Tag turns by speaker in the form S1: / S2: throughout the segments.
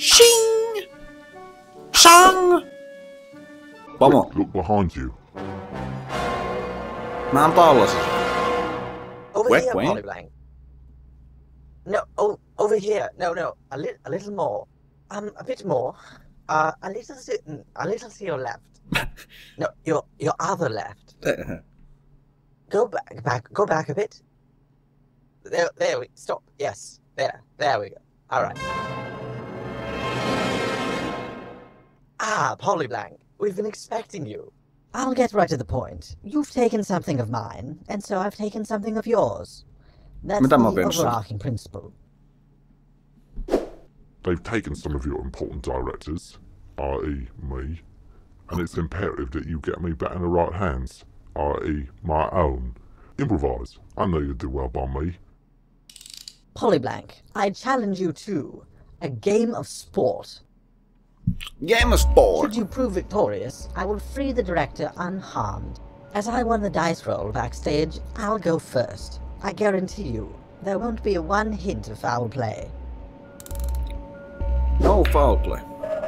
S1: Shing! Shang! Pomo.
S2: Look behind you.
S1: Mä oon pallossa.
S3: Over
S1: Wait,
S3: here,
S1: wait.
S3: Polyblank. No, oh, over here. No, a little more. A bit more. A little to your left. No, your other left. Go back a bit. There we stop. Yes, there we go. All right. Polyblank, we've been expecting you. I'll get right to the point. You've taken something of mine, and so I've taken something of yours. That's
S1: Mitä mä
S3: the
S1: oon vienyt sulta?
S3: overarching principle.
S2: They've taken some of your important directors, i.e. me, and it's imperative that you get me back in the right hands, i.e. my own. Improvise. I know you'll do well by me.
S3: Polyblank, I challenge you to a game of sport.
S1: Game of Sport.
S3: Should you prove victorious, I will free the director unharmed. As I won the dice roll backstage, I'll go first. I guarantee you, there won't be one hint of foul play.
S1: No foul play.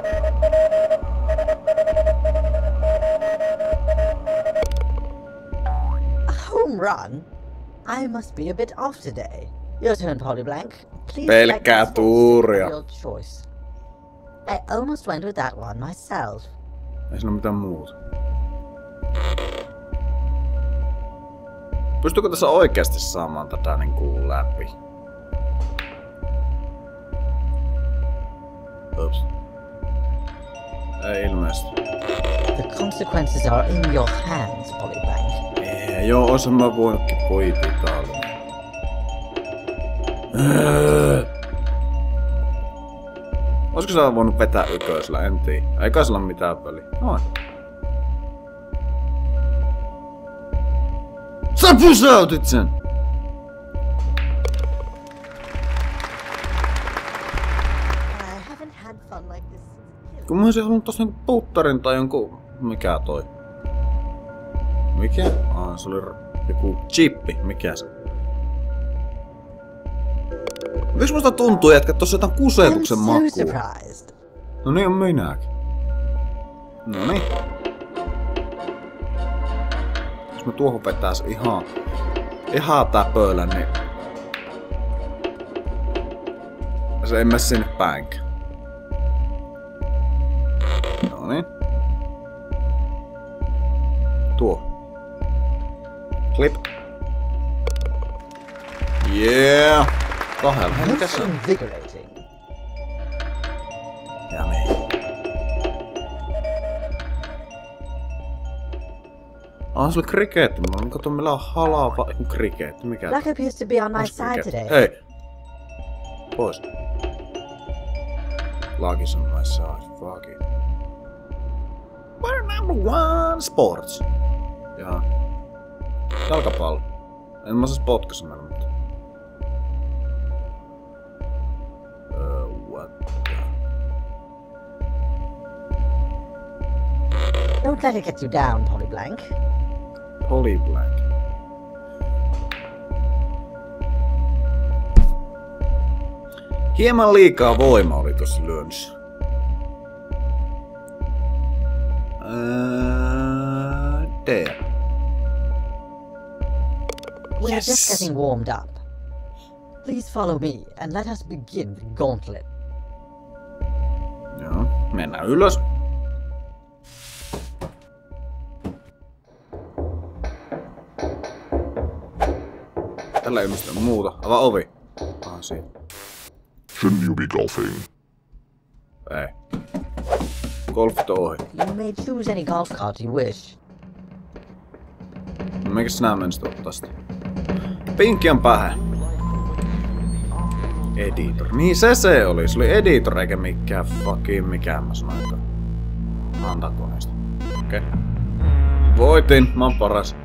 S3: A home run? I must be a bit off today. Your turn, Polyblank. Please select
S1: Pelkkää
S3: the sports
S1: tuuria.
S3: of your choice. I almost went with that one myself.
S1: Ei siinä ole mitään muuta. Pystyykö tässä oikeasti saamaan tätä niinku läpi? Ups. Ei ilmeisesti.
S3: The consequences are in your hands, Polyblank.
S1: Joo, oisin mä voinutkin poipia täällä. Olisiko sä voinut vetää yköisellä? En tiedä. Ei kai sillä ole mitään väliä. Noin. Sä pysäytit sen!
S3: I haven't had fun like this since.
S1: Kun mä olisin halunnut tossa niinku puttarin tai jonkun... Mikä toi? Mikä? Se oli joku chippi. Mikä se? Miksi musta tuntuu, että tossa jotain kusetuksen
S3: I'm so
S1: makua?
S3: surprised.
S1: No niin on minäkin. Noniin. Jos mä tuohon vetäis ihan täpöillä, niin... Se ei mene sinne päinkään. Noniin. Tuo. Clip. Yeah! Kahdella. Hei, mikä
S3: Looks
S1: se on?
S3: invigorating.
S1: Ja niin. Se oli krikeetti. Mä katson, meillä on halava krikeetti. Mikä?
S3: Luck appears to be on my
S1: Onks
S3: side
S1: krikeetti?
S3: today.
S1: Hei! Pois. Luck is on my side. Fuck it. We're number one sports. Jaha. Jalkapallo. En mä sais potkassa mennä, mutta... What the...
S3: Don't let it get you down, Polyblank.
S1: Polyblank. Hieman liikaa voima oli tossa lyönnissä. There.
S3: We're
S1: Yes.
S3: just getting warmed up. Please follow me and let us begin the gauntlet.
S1: Joo, mennään ylös. Tällä ei mistään muuta. Avaa ovi. Siinä.
S2: Shouldn't you be golfing?
S1: Ei. Golfit on ohi.
S3: You may choose any golf cart you wish.
S1: No mikäs nää menisit ottaa sitä? Pinkki on pähä. Editor. Niin se oli. Se oli editor eikä mikään fucking mikään mä sanoin. Antakoneesta. Okei. Okay. Voitin. Mä oon paras.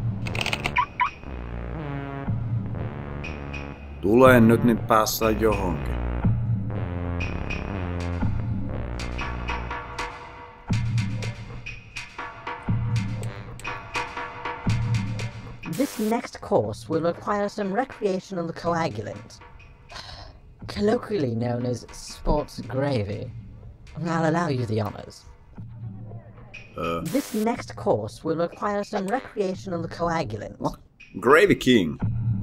S1: Tulee nyt niin päässään johonkin.
S3: This next course will require some recreational coagulant. colloquially known as sports gravy. I'll allow you the honors. This next course will require some recreational coagulant.
S1: What? Gravy King.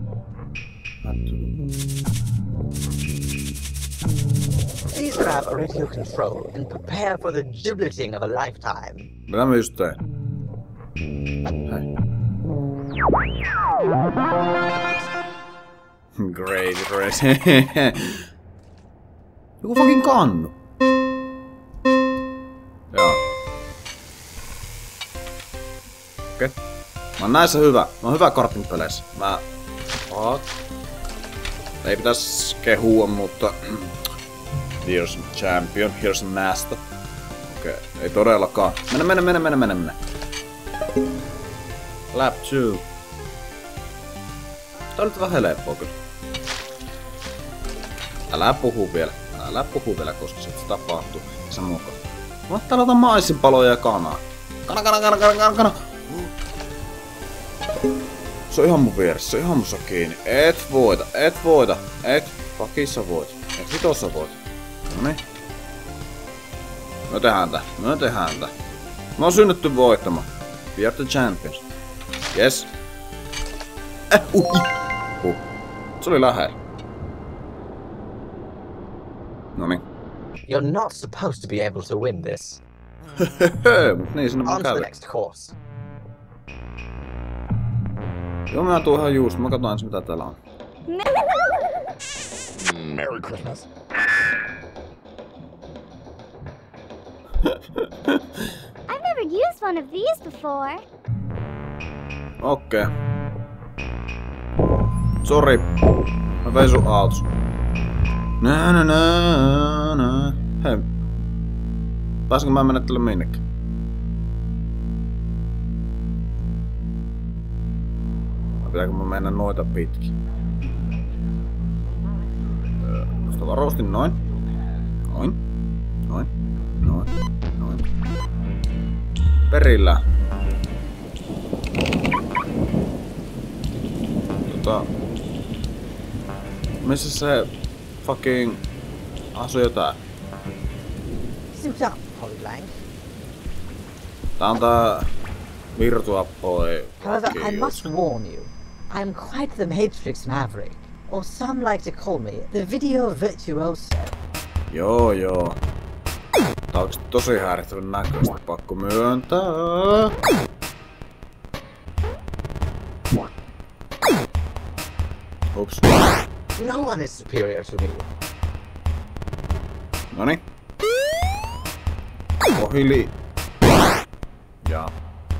S3: Please grab a radio control and prepare for the gibleting of a lifetime.
S1: Mitä mä just tein? Hei. Gravy Race. Joku fucking kannu. Joo. Okei. Mä oon näissä hyvä. Mä oon hyvä kartingpeleissä. Ei pitäis kehua, mutta... Here's champion, here's master. Okei, ei todellakaan. Mene. Lap 2. Tää on nyt vähän helppoa kyllä. Älä puhu vielä, koska se tapahtuu. Se mukaan. Mä täällä otan maisinpaloja ja kanaa. Kana. Se on ihan mun vieressä, se on ihan mussa kiinni. Et voita. Pakissa voit. Et hitossa voit. Noniin. Me tehdään tää. Mä oon synnytty voittamaan. We are the champions. Yes. Se oli lähellä. Noniin.
S3: You're not supposed to be able to win this.
S1: Mut niin sinne mä
S3: On to the
S1: kävin.
S3: next course.
S1: Joo, mä tuun ihan just. Mä katson ensin mitä täällä on.
S3: Merry Christmas.
S4: I've never used one of these before.
S1: Okei. Sori. Mä vein sun autos. Nää. Hei. Pääsenkö mä menettele minnekin? Vai pitääkö mä mennä noita pitkin? Tuosta varustin noin. Noin. Perillä. Missä se fucking asuu jotain?
S3: Suit up, Polyblank.
S1: Tää on tää Virtua Boy.
S3: However, I must warn you, I am quite the Matrix Maverick, or some like to call me the video virtuoso.
S1: Joo. Tää on tosi häirittävän näköistä, pakko myöntää. Ups.
S3: No one is superior to me.
S1: Noniin. Ohili. Ja.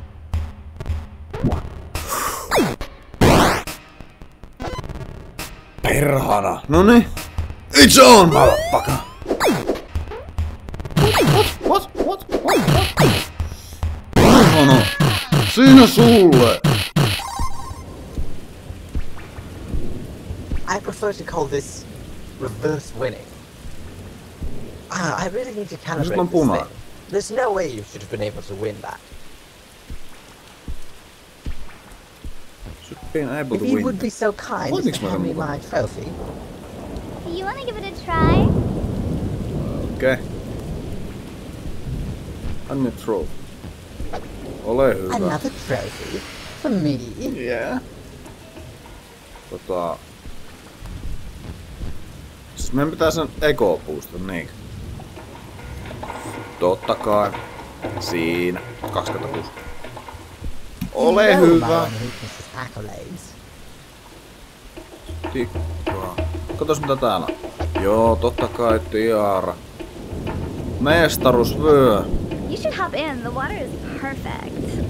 S1: Perhana. Noniin. It's on, motherfucker. What? Perhana. Siinä sulle.
S3: I prefer to call this reverse winning. I really need to calibrate this thing. There's no way you should have been able to win that.
S1: Should have been able
S3: If
S1: to
S3: you
S1: win.
S3: would be so kind as to hand me my trophy.
S4: Do you want to give it a try?
S1: Okay. Anna trophy. Ole hyvä.
S3: Another trophy for me.
S1: Yeah. Siis meidän pitää sen ego boostaa, niin. Totta kai. Siinä. 26. Ole hyvä. Tikkaa. Katos mitä täällä on. Joo, totta kai tiara. Mestaruusvyö.
S4: You should hop in. The water is perfect.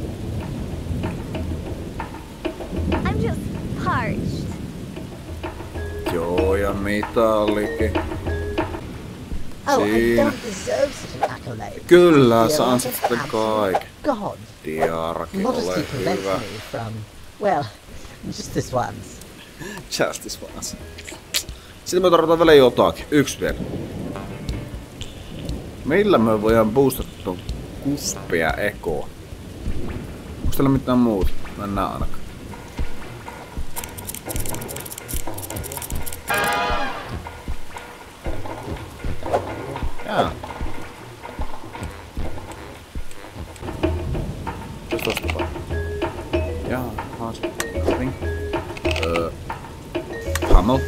S4: I'm just parched.
S1: Joo, ja mitallikin.
S3: Oh, I
S1: Siinä.
S3: don't deserve such an accolade.
S1: Kyllä, sä ansaitte kaiken.
S3: God,
S1: Tiarakin,
S3: modesty
S1: ole
S3: prevents
S1: hyvä.
S3: me from, well, just this once.
S1: Justice once. Sitten me tarvitaan vielä jotakin. Yksi vielä. Millä me voidaan boostata ton kuspia ekoa? Onks teillä mitään muuta? Mennään ainakaan. Jaa. Mitäs tosta tapahtuu? Jaa, ring. Hamel.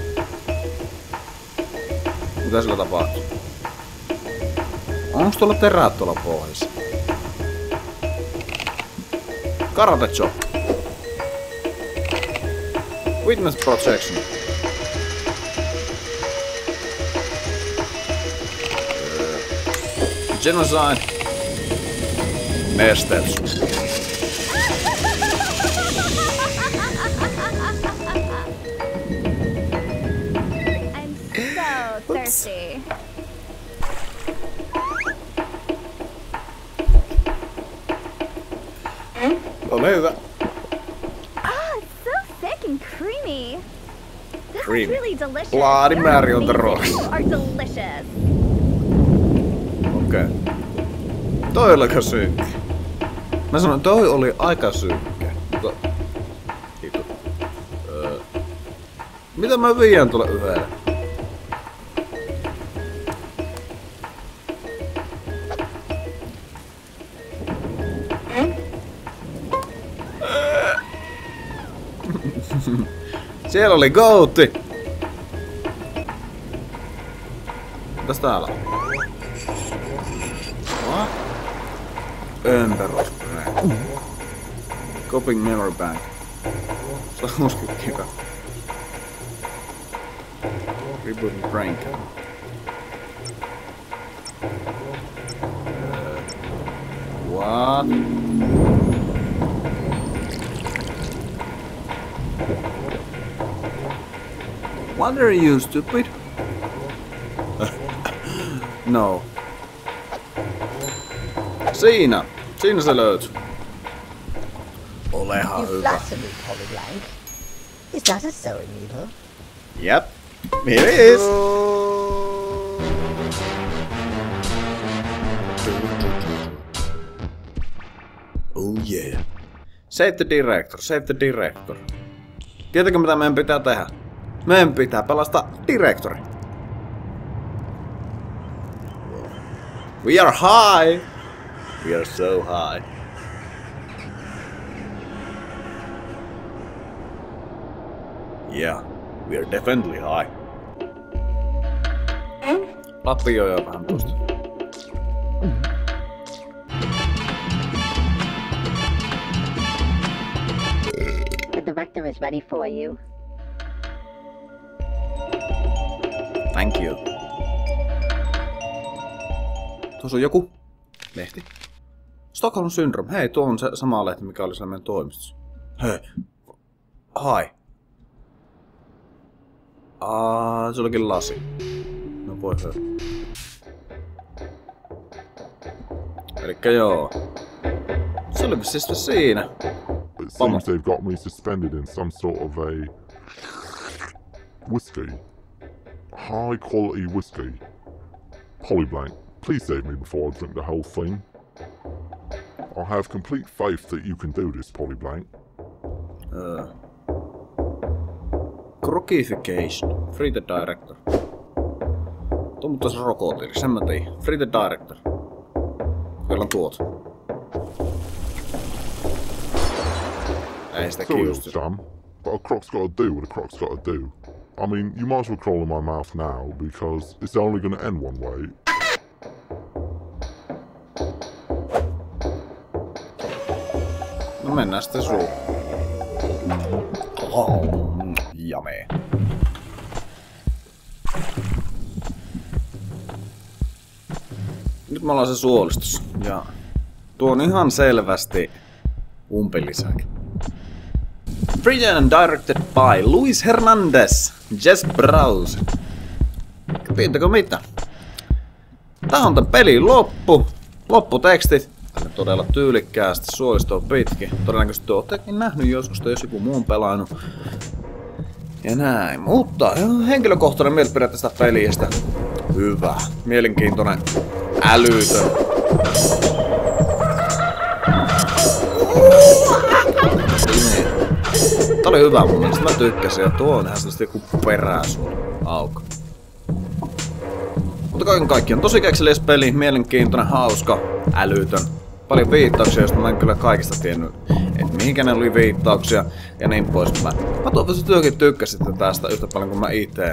S1: Mitä sillä tapahtuu? Onks tuolla terät tuolla pohjassa? Karate chop. Witness protection. Genocide. Nesteys.
S4: I'm so thirsty.
S1: Ole hyvä.
S4: Oh, it's so thick and creamy. This
S1: Creamy.
S4: is really delicious.
S1: Bloody
S4: You're
S1: Mary on the
S4: amazing.
S1: rocks.
S4: You are delicious.
S1: Okei. Toi oli aika synkkä. Mä sanoin, toi oli aika synkkä. Mutta... Hitu. Mitä mä viiän tuolle yhdelle? Siellä oli goati! Mitäs täällä on? Ömperosprää. Coping memory bank. Se on muskikika. Reboot brain cam. What? What are you, stupid? No. Siinä se löytyy. Olehan
S3: You
S1: hyvä.
S3: flatter me, Polyblank. Is that a sewing needle?
S1: Yep. Here it is. Oh yeah. Save the director, save the director. Tiedätkö mitä meidän pitää tehdä? Meidän pitää pelastaa direktori. We are high. We are so high. Yeah, we are definitely high. Lapioja vähän tuosta.
S5: The director is ready for you.
S1: Thank you. Tuossa on joku lehti. Stockholm Syndrome. Hei, tuo on se sama lehti, mikä oli siellä meidän toimistossa. Hei. Hai. Se olikin lasi. No voi hyvä. Elikkä joo. Se oli siis siinä.
S2: It seems they've got me suspended in some sort of a whiskey. High quality whiskey. Polyblank, please save me before I drink the whole thing. I have complete faith that you can do this, Polyblank.
S1: Crokification. Free the director. Tuo mutta se rokotiili, sen mä tein. Free the director. Kokeillaan tuot. Ei sitä
S2: Sorry,
S1: kiusti.
S2: Sam, but a croc's gotta do what a croc's gotta do. I mean, you might as well crawl in my mouth now, because it's only gonna end one way.
S1: No mennään sitten suun. Jame. Nyt me ollaan se suolistus. Ja tuo on ihan selvästi umpilisäkin. Written and directed by Luis Hernandez, Jess Browse. Tiedätkö mitä? Tää on tän pelin lopputekstit. Todella tyylikkäästi, suolisto on pitkin. Todennäköisesti te oottekin nähnyt joskus, jos joku muu on pelannut. Ja näin, mutta henkilökohtainen mielipide tästä pelistä. Hyvä, mielenkiintoinen, älytön. Tää oli hyvä mun mielestä, mä tykkäsin. Ja tuo on ihan sellaista joku peräsuun auko. Mutta kaiken kaikkiaan tosi kekseliäs peli, mielenkiintoinen, hauska, älytön. Paljon viittauksia, joista mä en kyllä kaikista tiennyt, että mihinkä ne oli viittauksia ja niin poispäin. Mä toivottavasti työkin tykkäsitte tästä yhtä paljon kuin mä itse.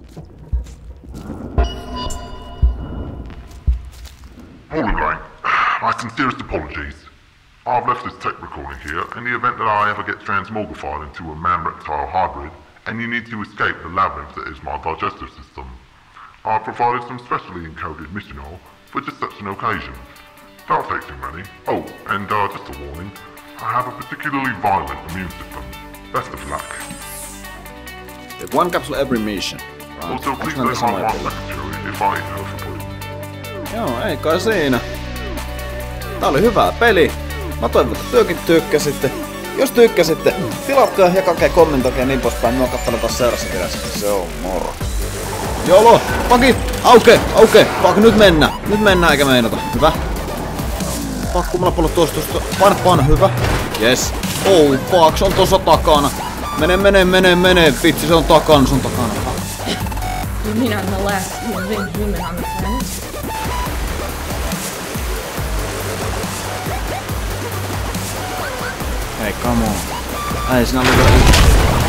S2: Morning, my sincerest apologies. I've left this tape recording here in the event that I ever get transmogrified into a man-reptile hybrid and you need to escape the labyrinth that is my digestive system. I've provided some specially encoded mission oil for just such an occasion. That'll take too many. Oh, and just a warning, I have a particularly violent immune system. Best of luck.
S1: Take one capsule every mission.
S2: Also, please let my wife secretary if I eat her for food.
S1: Joo, ei kai siinä. Tää oli hyvä peli. Mä toivon, että työkin tykkäsitte. Jos tykkäsitte, tilatkaa, jakakaa, kommentoikaa ja niin poispäin. Mä katselen taas seuraavassa videossa. Se on moro. Jolo! Paki! Auke! Fuck, nyt mennään eikä meinata. Hyvä. Fuck, kun mulla pullo tuosta. Paina, hyvä. Yes. Oh, fuck, se on tossa takana. Mene. Vitsi, se on takana.
S6: You mean I'm the last living human on the planet?
S1: Hei, come on. Ei sinä ole